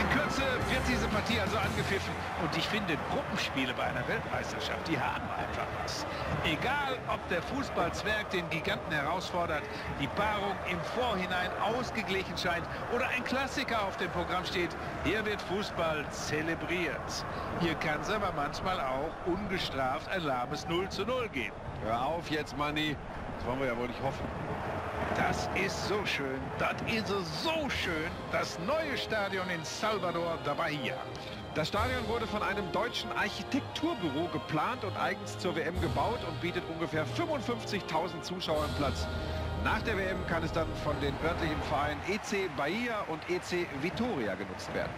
In Kürze wird diese Partie also angepfiffen. Und ich finde, Gruppenspiele bei einer Weltmeisterschaft, die haben einfach was. Egal, ob der Fußballzwerg den Giganten herausfordert, die Paarung im Vorhinein ausgeglichen scheint oder ein Klassiker auf dem Programm steht, hier wird Fußball zelebriert. Hier kann es aber manchmal auch ungestraft ein lahmes 0:0 geben. Hör auf jetzt, Manni. Das wollen wir ja wohl nicht hoffen. Das ist so schön, das ist so schön, das neue Stadion in Salvador da Bahia. Das Stadion wurde von einem deutschen Architekturbüro geplant und eigens zur WM gebaut und bietet ungefähr 55.000 Zuschauern Platz. Nach der WM kann es dann von den örtlichen Vereinen EC Bahia und EC Vitória genutzt werden.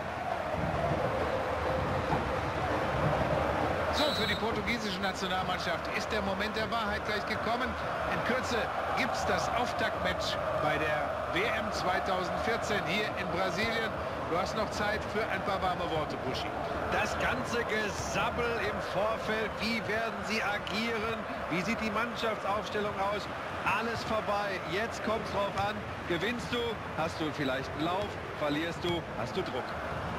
So, für die portugiesische Nationalmannschaft ist der Moment der Wahrheit gleich gekommen. In Kürze gibt es das Auftaktmatch bei der WM 2014 hier in Brasilien. Du hast noch Zeit für ein paar warme Worte, Buschi. Das ganze Gesabbel im Vorfeld, wie werden sie agieren, wie sieht die Mannschaftsaufstellung aus, alles vorbei. Jetzt kommt es drauf an, gewinnst du, hast du vielleicht einen Lauf, verlierst du, hast du Druck.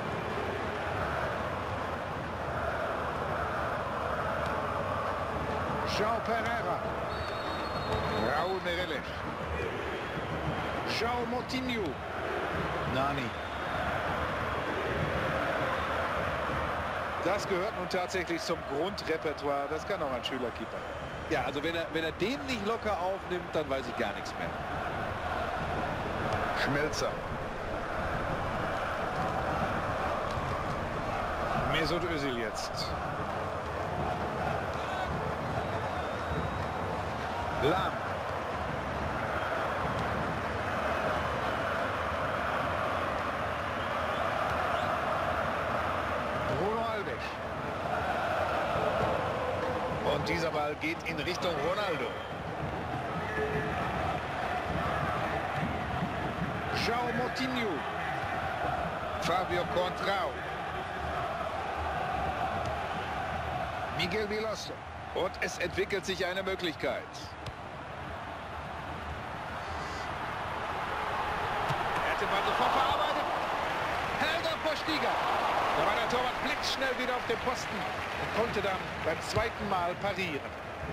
João Pereira. Raúl Meireles. João Moutinho. Nani. Das gehört nun tatsächlich zum Grundrepertoire. Das kann auch ein Schülerkeeper. Ja, also wenn er den nicht locker aufnimmt, dann weiß ich gar nichts mehr. Schmelzer. Mesut Özil jetzt. Lahm. Bruno Alves. Und dieser Ball geht in Richtung Ronaldo. João Moutinho. Fábio Contrao. Miguel Veloso. Und es entwickelt sich eine Möglichkeit. Er hat den Ball sofort verarbeitet. Helder Postiga. Da war der Torwart blitzschnell wieder auf dem Posten und konnte dann beim zweiten Mal parieren.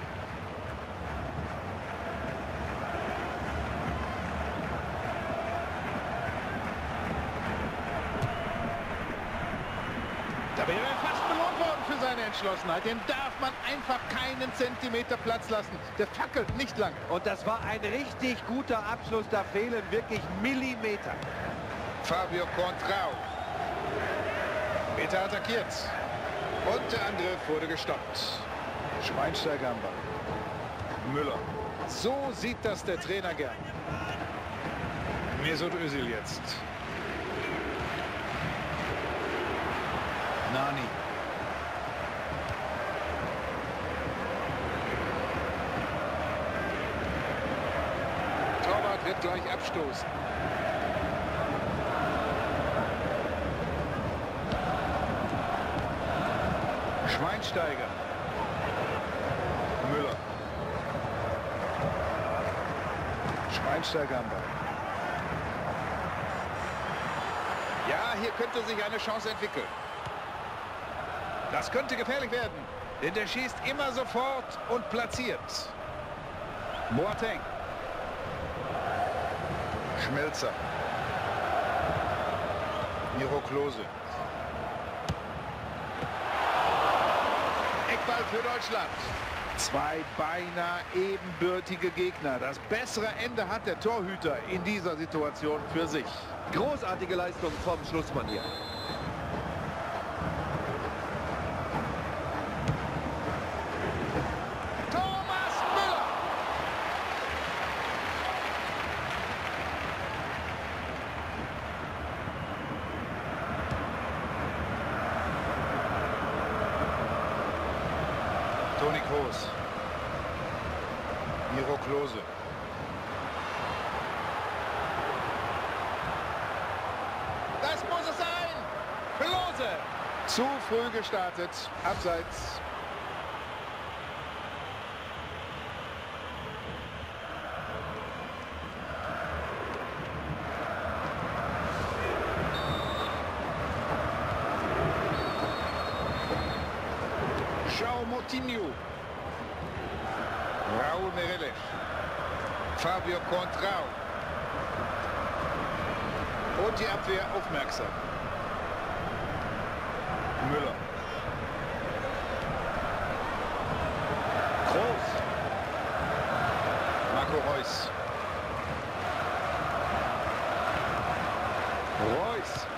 Da wäre er fast belohnt worden für seine Entschlossenheit. Den darf man einfach keinen Zentimeter Platz lassen. Der fackelt nicht lange. Und das war ein richtig guter Abschluss. Da fehlen wirklich Millimeter. Fábio Contrao. Peter attackiert. Und der Angriff wurde gestoppt. Schweinsteiger am Ball. Müller. So sieht das der Trainer gern. Mesut Özil jetzt. Nani. Torwart wird gleich abstoßen. Schweinsteiger. Müller. Schweinsteiger am Ball. Ja, hier könnte sich eine Chance entwickeln. Das könnte gefährlich werden, denn der schießt immer sofort und platziert. Boateng. Schmelzer. Miro Klose. Eckball für Deutschland. Zwei beinahe ebenbürtige Gegner. Das bessere Ende hat der Torhüter in dieser Situation für sich. Großartige Leistung vom Schlussmann hier. Toni Kroos. Miro Klose. Das muss es sein! Klose! Zu früh gestartet. Abseits. Coutinho. Raúl Meireles. Fabio Contrao. Und die Abwehr aufmerksam. Müller. Groß. Marco Reus. Reus.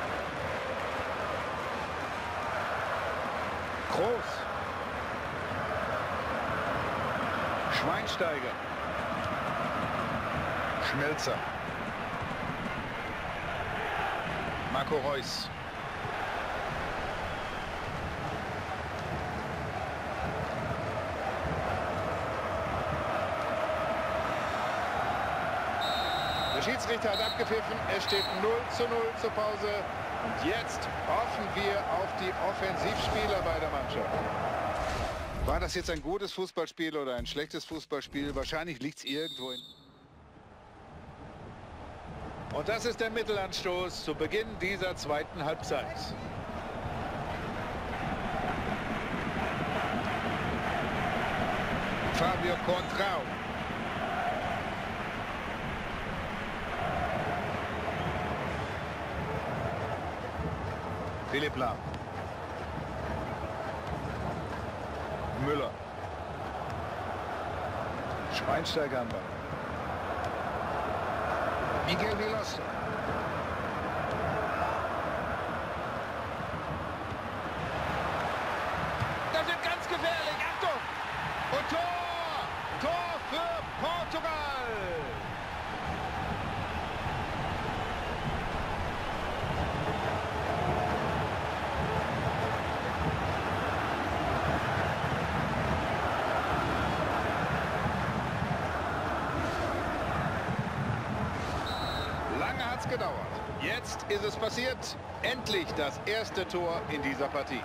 Groß. Schweinsteiger. Schmelzer. Marco Reus. Der Schiedsrichter hat abgepfiffen. Es steht 0:0 zur Pause. Und jetzt hoffen wir auf die Offensivspieler beider Mannschaften. War das jetzt ein gutes Fußballspiel oder ein schlechtes Fußballspiel? Wahrscheinlich liegt es irgendwo in... Und das ist der Mittelanstoß zu Beginn dieser zweiten Halbzeit. Fabio Contrao. Philipp Lahm. Müller. Schweinsteiger am Ball. Miguel Veloso. Das wird ganz gefährlich. Achtung! Und Tor! Tor für Portugal! Lange hat es gedauert. Jetzt ist es passiert. Endlich das erste Tor in dieser Partie.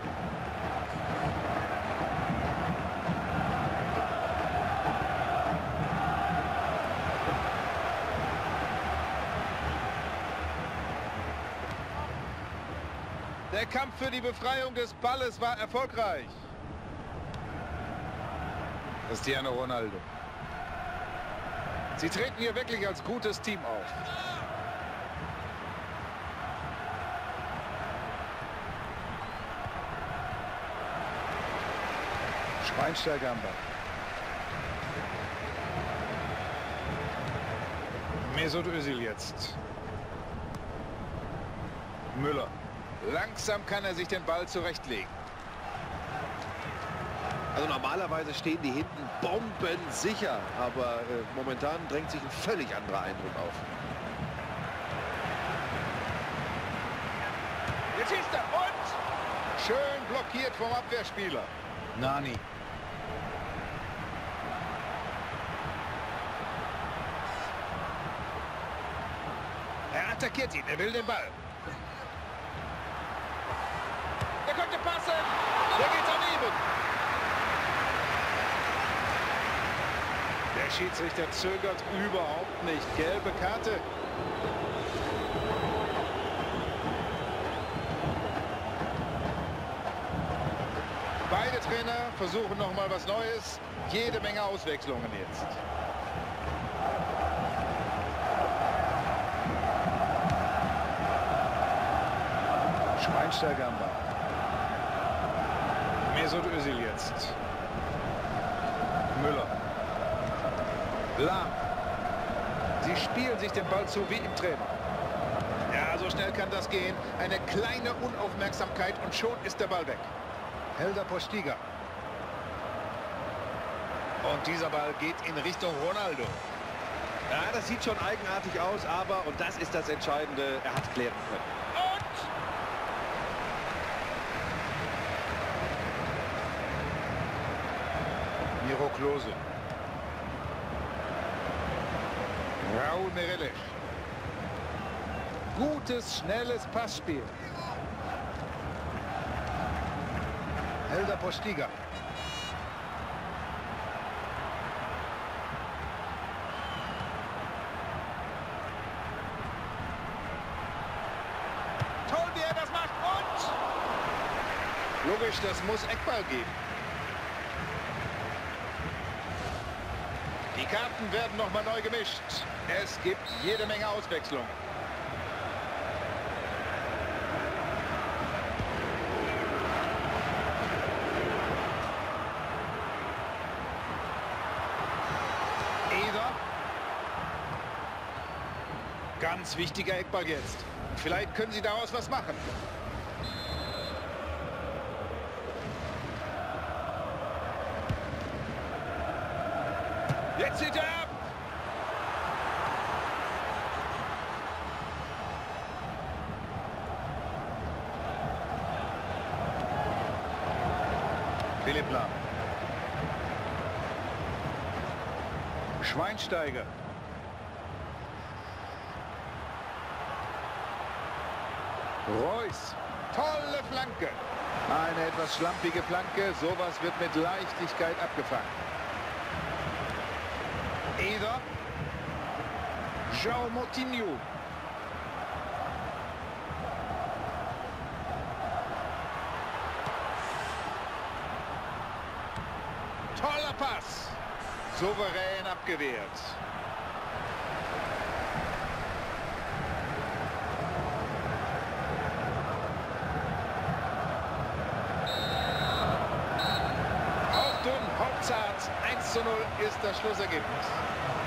Der Kampf für die Befreiung des Balles war erfolgreich. Cristiano Ronaldo. Sie treten hier wirklich als gutes Team auf. Schweinsteiger am Ball. Mesut Özil jetzt. Müller. Langsam kann er sich den Ball zurechtlegen. Also normalerweise stehen die hinten bombensicher, aber momentan drängt sich ein völlig anderer Eindruck auf. Jetzt schießt er und schön blockiert vom Abwehrspieler. Nani. Er attackiert ihn, er will den Ball. Der könnte passen. Der geht daneben. Der Schiedsrichter zögert überhaupt nicht. Gelbe Karte. Beide Trainer versuchen noch mal was Neues. Jede Menge Auswechslungen jetzt. Schweinsteiger am Ball. Mesut Özil jetzt. Müller. Lahm. Sie spielen sich den Ball zu wie im Training. Ja, so schnell kann das gehen. Eine kleine Unaufmerksamkeit und schon ist der Ball weg. Helder Postiga. Und dieser Ball geht in Richtung Ronaldo. Ja, das sieht schon eigenartig aus, aber, und das ist das Entscheidende, er hat klären können. Miro Klose. Raúl Meireles. Gutes, schnelles Passspiel. Helder Postiga. Toll, wie er das macht und... Logisch, das muss Eckball geben. Die Karten werden noch mal neu gemischt. Es gibt jede Menge Auswechslung. Eder. Ganz wichtiger Eckball jetzt. Vielleicht können sie daraus was machen. Jetzt zieht er ab. Philipp Lahm. Schweinsteiger. Reus. Tolle Flanke. Eine etwas schlampige Flanke. Sowas wird mit Leichtigkeit abgefangen. Eder. João Moutinho. Toller Pass. Souverän abgewehrt. Hauchdünn, hauchzart. 1:0 ist das Schlussergebnis.